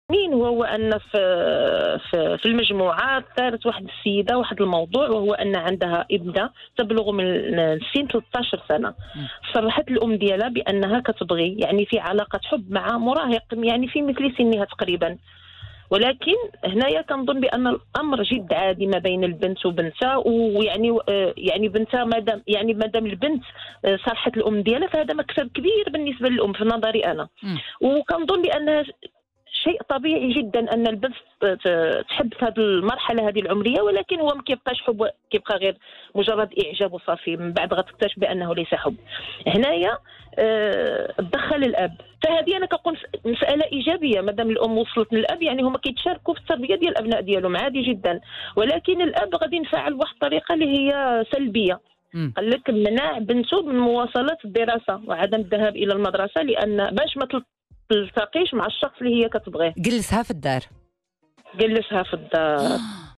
وهو أن في المجموعة ثارت واحد السيدة واحد الموضوع، وهو أن عندها ابنة تبلغ من سن 13 سنة. صرحت الأم ديالها بأنها كتبغي، يعني في علاقة حب مع مراهق يعني في مثل سنها تقريبا. ولكن هنايا كنظن بأن الأمر جد عادي ما بين البنت وبنتها، ويعني يعني بنتها مادام البنت صرحت الأم ديالها فهذا مكسب كبير بالنسبة للأم في نظري أنا. وكنظن بأنها شيء طبيعي جدا ان البنت تحب في هذه المرحله هذه العمريه، ولكن هو ما كيبقاش حب، كيبقى غير مجرد اعجاب وصافي. من بعد غتكتشف بانه ليس حب. هنايا تدخل الاب، فهذه انا كنقول مساله ايجابيه مادام الام وصلت للاب، يعني هما كيتشاركوا في التربيه ديال الابناء ديالهم عادي جدا. ولكن الاب غادي ينفعل بواحد الطريقه اللي هي سلبيه. قال لك منع بنته من مواصله الدراسه وعدم الذهاب الى المدرسه، لان باش ما تلتقيش مع الشخص اللي هي كتبغيه. جلسها في الدار. جلسها في الدار.